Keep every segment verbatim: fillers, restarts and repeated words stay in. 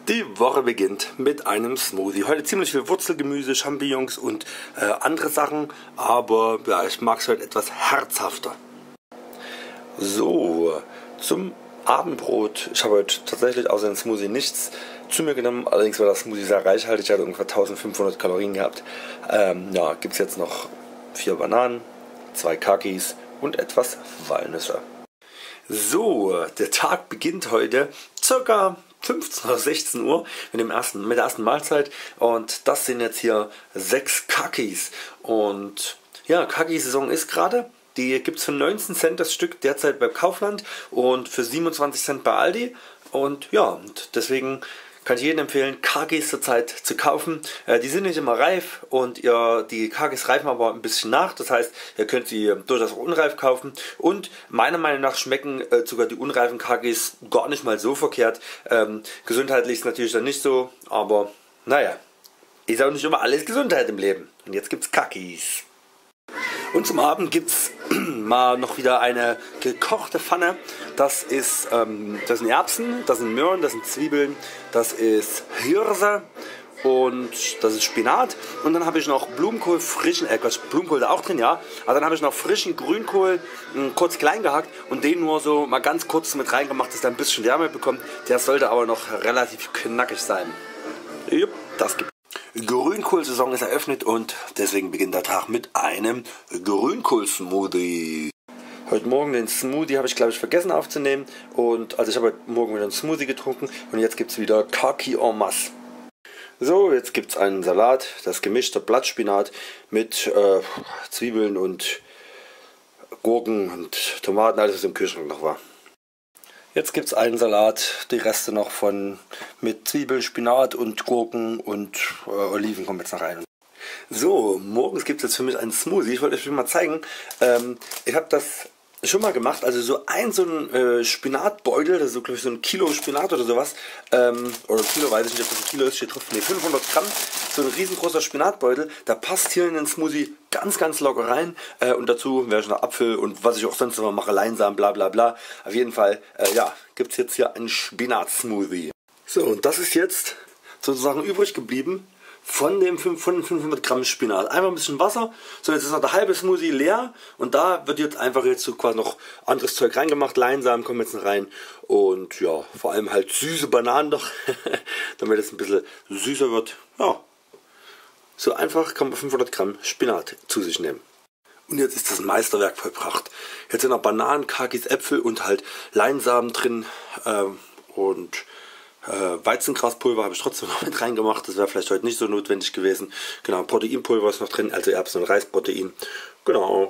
Die Woche beginnt mit einem Smoothie. Heute ziemlich viel Wurzelgemüse, Champignons und äh, andere Sachen, aber ja, ich mag es heute etwas herzhafter. So, zum Abendbrot. Ich habe heute tatsächlich außer dem Smoothie nichts zu mir genommen, allerdings war das Smoothie sehr reichhaltig, ich hatte ungefähr eintausendfünfhundert Kalorien gehabt. Ähm, ja, gibt es jetzt noch vier Bananen, zwei Kakis und etwas Walnüsse. So, der Tag beginnt heute circa fünfzehn oder sechzehn Uhr mit, dem ersten, mit der ersten Mahlzeit und das sind jetzt hier sechs Kakis und ja, Kaki-Saison ist gerade, die gibt es für neunzehn Cent das Stück derzeit bei Kaufland und für siebenundzwanzig Cent bei Aldi und ja, und deswegen kann ich jedem empfehlen, Kakis zurzeit zu kaufen. Äh, die sind nicht immer reif und ihr, die Kakis reifen aber ein bisschen nach. Das heißt, ihr könnt sie durchaus auch unreif kaufen. Und meiner Meinung nach schmecken äh, sogar die unreifen Kakis gar nicht mal so verkehrt. Ähm, gesundheitlich ist natürlich dann nicht so, aber naja, ist auch nicht immer alles Gesundheit im Leben. Und jetzt gibt's Kakis. Und zum Abend gibt es mal noch wieder eine gekochte Pfanne. Das, ist, ähm, das sind Erbsen, das sind Möhren, das sind Zwiebeln, das ist Hirse und das ist Spinat. Und dann habe ich noch Blumenkohl, frischen, äh, Blumenkohl da auch drin, ja. Aber dann habe ich noch frischen Grünkohl, mh, kurz klein gehackt und den nur so mal ganz kurz mit reingemacht, dass er ein bisschen Wärme bekommt. Der sollte aber noch relativ knackig sein. Jupp, das gibt Grünkohlsaison ist eröffnet und deswegen beginnt der Tag mit einem Grünkohl-Smoothie. Heute Morgen den Smoothie habe ich glaube ich vergessen aufzunehmen und also ich habe heute Morgen wieder einen Smoothie getrunken und jetzt gibt es wieder Kaki en masse. So, jetzt gibt es einen Salat, das gemischte Blattspinat mit äh, Zwiebeln und Gurken und Tomaten, alles was im Kühlschrank noch war. Jetzt gibt es einen Salat, die Reste noch von mit Zwiebeln, Spinat und Gurken und äh, Oliven kommen jetzt noch rein. So, morgens gibt es jetzt für mich einen Smoothie. Ich wollte euch mal zeigen. Ähm, ich habe das schon mal gemacht. Also so ein so ein äh, Spinatbeutel, das ist so, glaube ich, so ein Kilo Spinat oder sowas. Ähm, oder Kilo, weiß ich nicht, ob das ein Kilo ist, steht drauf. Ne, fünfhundert Gramm. So ein riesengroßer Spinatbeutel. Da passt hier in den Smoothie ganz, ganz locker rein. Äh, und dazu wäre ich noch Apfel und was ich auch sonst immer mache, Leinsamen, bla bla bla. Auf jeden Fall, äh, ja, gibt es jetzt hier einen Spinat-Smoothie. So, und das ist jetzt sozusagen übrig geblieben von dem fünfhundert Gramm Spinat. Einfach ein bisschen Wasser. So, jetzt ist noch der halbe Smoothie leer und da wird jetzt einfach jetzt so quasi noch anderes Zeug reingemacht. Leinsamen kommen jetzt noch rein und ja, vor allem halt süße Bananen noch, damit es ein bisschen süßer wird. Ja, so einfach kann man fünfhundert Gramm Spinat zu sich nehmen. Und jetzt ist das Meisterwerk vollbracht. Jetzt sind noch Bananen, Kakis, Äpfel und halt Leinsamen drin ähm, und Äh, Weizengraspulver habe ich trotzdem noch mit reingemacht, das wäre vielleicht heute nicht so notwendig gewesen. Genau, Proteinpulver ist noch drin, also Erbsen- und Reisprotein. Genau.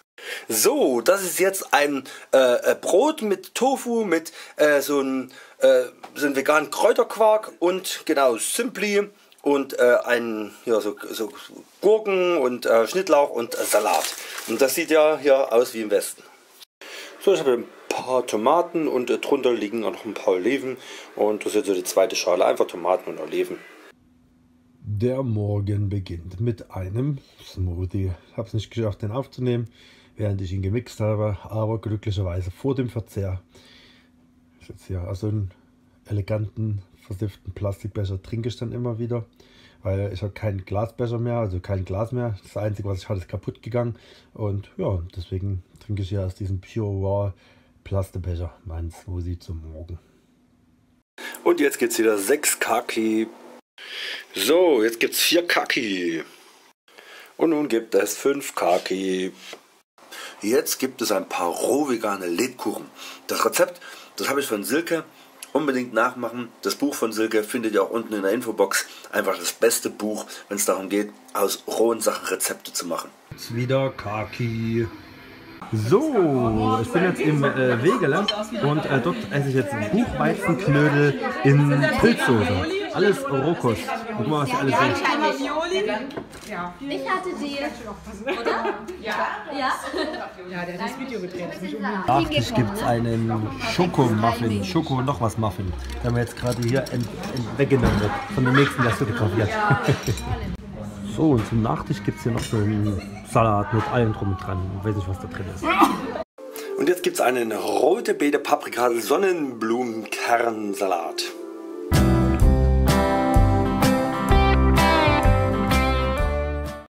So, das ist jetzt ein äh, Brot mit Tofu, mit äh, so einem äh, so ein veganen Kräuterquark und genau, Simply und äh, ein, ja, so, so Gurken und äh, Schnittlauch und äh, Salat. Und das sieht ja hier aus wie im Westen. So, ich habe ein paar Tomaten und äh, drunter liegen auch noch ein paar Oliven und das ist jetzt so die zweite Schale, einfach Tomaten und Oliven. Der Morgen beginnt mit einem Smoothie. Ich habe es nicht geschafft, den aufzunehmen, während ich ihn gemixt habe, aber glücklicherweise vor dem Verzehr. Ich jetzt hier aus so einem eleganten, versifften Plastikbecher trinke ich dann immer wieder, weil ich habe keinen Glasbecher mehr, also kein Glas mehr. Das Einzige, was ich hatte, ist kaputt gegangen und ja, deswegen trinke ich hier aus diesem Pure Raw Plastikbecher meinen Smoothie zum Morgen. Und jetzt gibt es wieder sechs Kaki. So, jetzt gibt es vier Kaki. Und nun gibt es fünf Kaki. Jetzt gibt es ein paar roh vegane Lebkuchen. Das Rezept, das habe ich von Silke. Unbedingt nachmachen. Das Buch von Silke findet ihr auch unten in der Infobox. Einfach das beste Buch, wenn es darum geht, aus rohen Sachen Rezepte zu machen. Jetzt wieder Kaki. So, ich bin jetzt im äh, Wegele und äh, dort esse ich jetzt Buchweizenknödel in Pilzsoße. Alles Rohkost. Guck mal, was hier alles ist. Ich hatte die, oder? Ja. Ja? Ja, der hat das Video gedreht. Nachtisch gibt es einen Schokomuffin, Schoko noch was Muffin, der mir jetzt gerade hier ent, ent weggenommen wird. Von dem nächsten, der es fotografiert. So, und zum Nachtisch gibt es hier noch so einen Salat mit allem drum und dran. Ich weiß nicht, was da drin ist. Und jetzt gibt es einen rote Beete Paprika Sonnenblumenkernsalat.